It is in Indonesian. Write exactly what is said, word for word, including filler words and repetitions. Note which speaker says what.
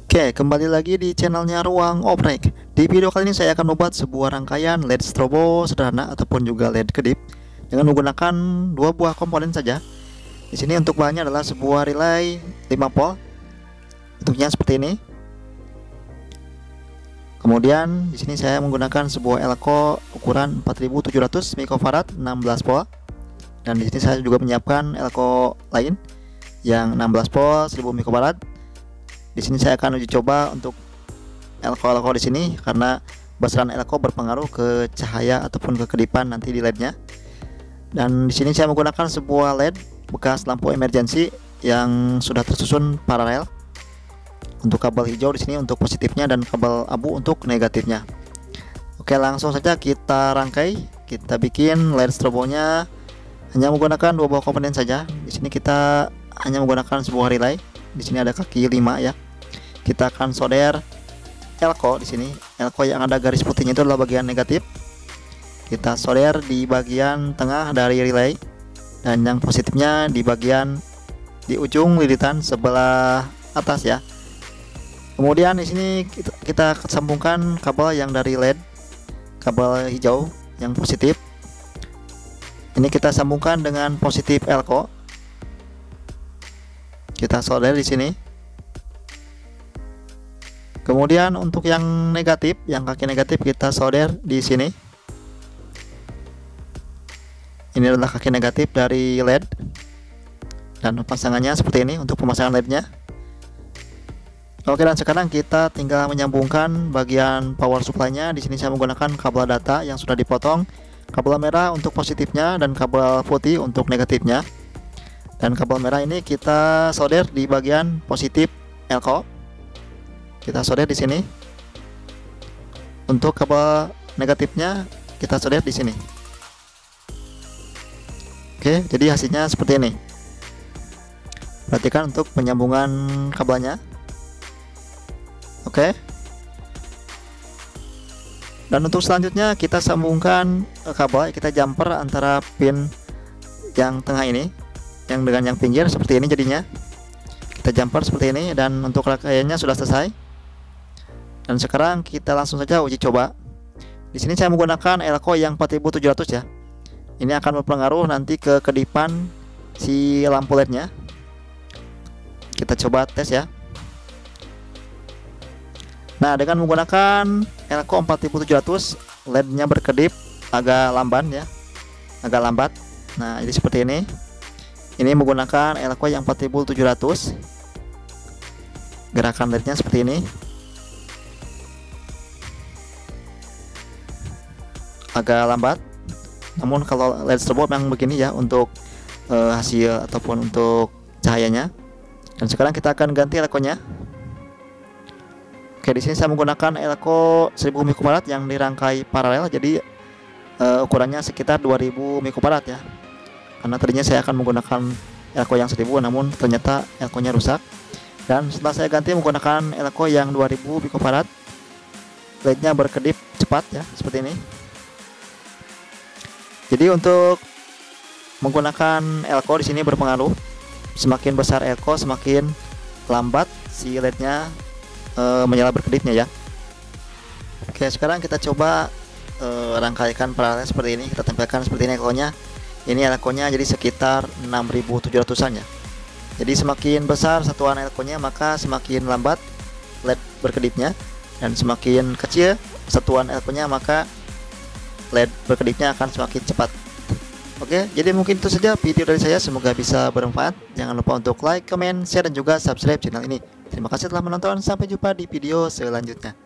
Speaker 1: Oke, kembali lagi di channelnya Ruang Oprek. Di video kali ini saya akan membuat sebuah rangkaian L E D strobo sederhana ataupun juga L E D kedip dengan menggunakan dua buah komponen saja. Di sini untuk bahannya adalah sebuah relay lima volt. Bentuknya seperti ini. Kemudian di sini saya menggunakan sebuah elko ukuran empat ribu tujuh ratus mikrofarad enam belas volt. Dan di sini saya juga menyiapkan elko lain yang enam belas volt seribu mikrofarad. Di sini saya akan uji coba untuk elko-elko di sini karena besaran elko berpengaruh ke cahaya ataupun ke kedipan nanti di L E D-nya. Dan di sini saya menggunakan sebuah L E D bekas lampu emergency yang sudah tersusun paralel. Untuk kabel hijau di sini untuk positifnya dan kabel abu untuk negatifnya. Oke, langsung saja kita rangkai. Kita bikin L E D strobonya hanya menggunakan dua buah komponen saja. Di sini kita hanya menggunakan sebuah relay. Di sini ada kaki lima ya. Kita akan solder elko di sini. Elko yang ada garis putihnya itu adalah bagian negatif. Kita solder di bagian tengah dari relay dan yang positifnya di bagian di ujung lilitan sebelah atas ya. Kemudian di sini kita, kita sambungkan kabel yang dari L E D, kabel hijau yang positif. Ini kita sambungkan dengan positif elko. Kita solder di sini. Kemudian untuk yang negatif, yang kaki negatif kita solder di sini. Ini adalah kaki negatif dari L E D. Dan pasangannya seperti ini untuk pemasangan L E D-nya. Oke, dan sekarang kita tinggal menyambungkan bagian power supply-nya. Di sini saya menggunakan kabel data yang sudah dipotong. Kabel merah untuk positifnya dan kabel putih untuk negatifnya. Dan kabel merah ini kita solder di bagian positif elko. Kita solder di sini. Untuk kabel negatifnya kita solder di sini. Oke, jadi hasilnya seperti ini. Perhatikan untuk penyambungan kabelnya. Oke. Dan untuk selanjutnya kita sambungkan kabel, kita jumper antara pin yang tengah ini yang dengan yang pinggir seperti ini jadinya. Kita jumper seperti ini dan untuk rangkaiannya sudah selesai. Dan sekarang kita langsung saja uji coba. Di sini saya menggunakan elko yang empat ribu tujuh ratus ya. Ini akan berpengaruh nanti ke kedipan si lampu L E D-nya. Kita coba tes ya. Nah, dengan menggunakan elko empat ribu tujuh ratus, L E D-nya berkedip agak lamban ya. Agak lambat. Nah, jadi seperti ini. Ini menggunakan elko yang empat ribu tujuh ratus. Gerakan L E D-nya seperti ini. Agak lambat. Namun kalau L E D strobo memang begini ya untuk uh, hasil ataupun untuk cahayanya. Dan sekarang kita akan ganti elko-nya. Oke, di sini saya menggunakan elko seribu mikrofarad yang dirangkai paralel, jadi uh, ukurannya sekitar dua ribu mikrofarad ya. Karena tadinya saya akan menggunakan elko yang seribu, namun ternyata elko-nya rusak. Dan setelah saya ganti menggunakan elko yang dua ribu mikrofarad, L E D-nya berkedip cepat ya, seperti ini. Jadi untuk menggunakan elko di sini berpengaruh. Semakin besar elko, semakin lambat si L E D-nya e, menyala berkedipnya ya. Oke, sekarang kita coba e, rangkaikan paralel seperti ini. Kita tempelkan seperti ini elko-nya. Ini elko-nya jadi sekitar enam ribu tujuh ratusan ya. Jadi semakin besar satuan elko-nya maka semakin lambat L E D berkedipnya, dan semakin kecil satuan elko-nya maka L E D berkedipnya akan semakin cepat. Oke, jadi mungkin itu saja video dari saya. Semoga bisa bermanfaat. Jangan lupa untuk like, comment, share, dan juga subscribe channel ini. Terima kasih telah menonton. Sampai jumpa di video selanjutnya.